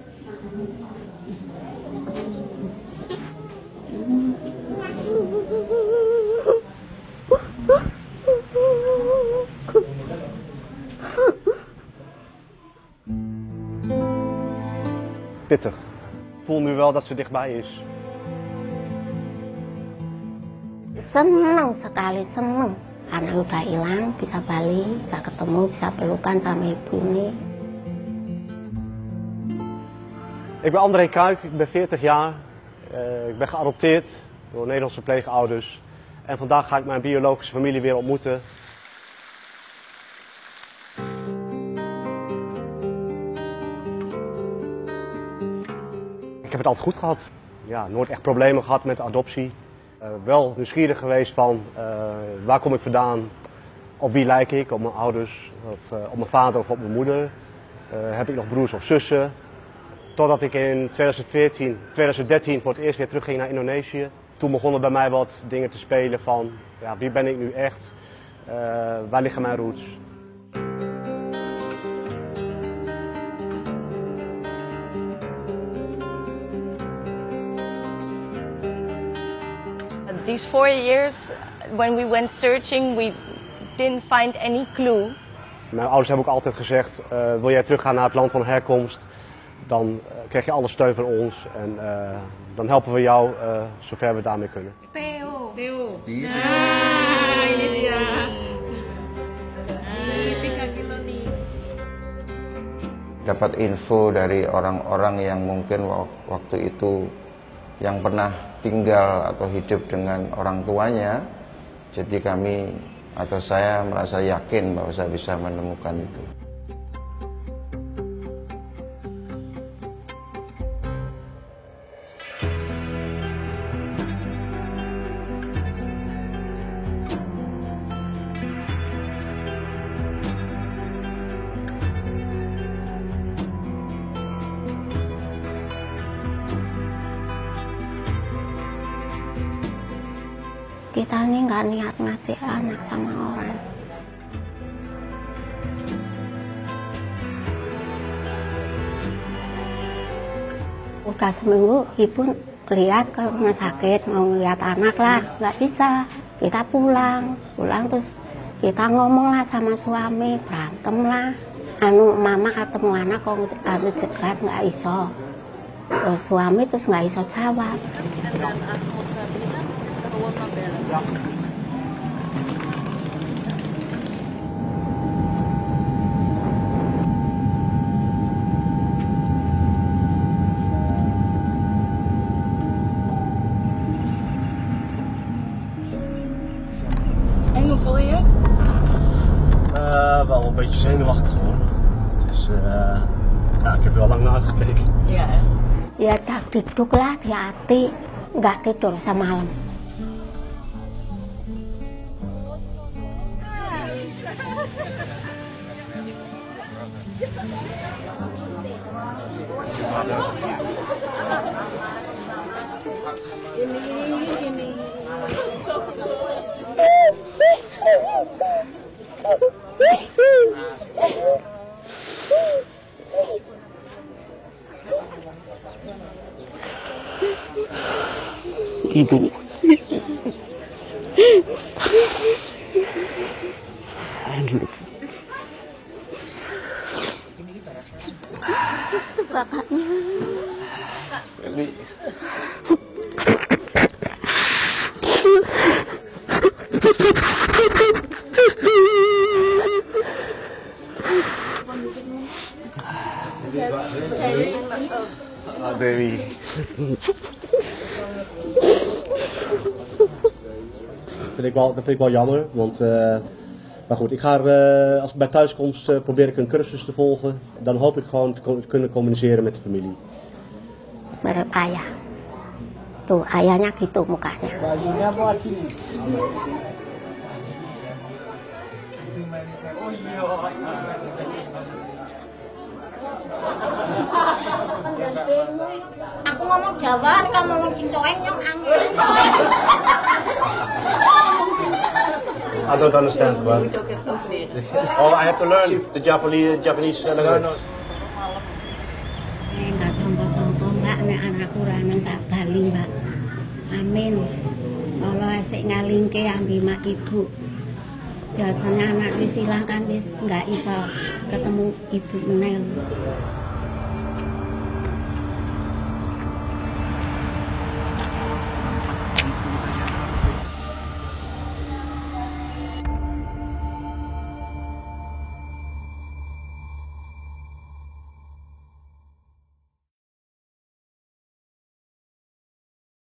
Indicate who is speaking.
Speaker 1: Pittig. Ik voel nu wel dat ze dichtbij is.
Speaker 2: Senang sekali, senang. Karena udah hilang, bisa balik, bisa ketemu, bisa pelukan sama ibu ini.
Speaker 1: Ik ben André Kuik, ik ben 40 jaar. Ik ben geadopteerd door Nederlandse pleegouders. En vandaag ga ik mijn biologische familie weer ontmoeten. Ik heb het altijd goed gehad. Ja, nooit echt problemen gehad met de adoptie. Wel nieuwsgierig geweest van waar kom ik vandaan, op wie lijk ik, op mijn ouders, of op mijn vader of op mijn moeder. Heb ik nog broers of zussen? Totdat ik in 2013 voor het eerst weer terugging naar Indonesië. Toen begonnen bij mij wat dingen te spelen van ja, wie ben ik nu echt, waar liggen mijn roots.
Speaker 3: These 4 years, when we went searching, we didn't find any clue.
Speaker 1: Mijn ouders hebben ook altijd gezegd, wil jij teruggaan naar het land van herkomst, dan krijg je alle steun van ons en dan helpen we jou zover we daarmee kunnen.
Speaker 4: Theo.
Speaker 5: Nah,
Speaker 4: ini dia. Ini 3 kilo nih.
Speaker 5: Dapat info dari orang-orang yang mungkin waktu itu yang pernah tinggal atau hidup dengan orang tuanya, jadi kami atau saya merasa yakin bahwa saya bisa menemukan itu.
Speaker 2: Kita ini nggak niat ngasih anak sama orang. Udah seminggu ibu lihat ke rumah sakit mau lihat anak lah, nggak bisa. Kita pulang terus kita ngomong lah sama suami, berantem lah. Mama ketemu anak kok cegat nggak iso. Terus suami terus nggak iso jawab.
Speaker 4: En hoe voel je je?
Speaker 1: Wel een beetje zenuwachtig hoor. Dus ja, ik heb er wel lang naar uitgekeken.
Speaker 4: Iya.
Speaker 2: Ya tak duduk lah di hati, nggak tidur semalam.
Speaker 4: Ini.
Speaker 2: Ibu. Kakaknya.
Speaker 1: Dewi. Dat vind ik wel jammer, want maar goed, ik ga er, als ik bij thuiskomst probeer ik een cursus te volgen. Dan hoop ik gewoon te kunnen communiceren met de familie.
Speaker 2: Mirip ayah. Tuh ayahnya gitu mukanya.
Speaker 6: Bajunya buat sini.
Speaker 4: Aku ngomong Jawa, kamu ngomong cincong nyong angin.
Speaker 1: I don't understand, but oh, I have to learn the Japanese language.
Speaker 2: anakku lanang tak bali, Mbak. Amin. Allah asik ngalingke ambi mak ibu. Biasanya anak wis ilang kan wis nggak iso ketemu ibu meneh.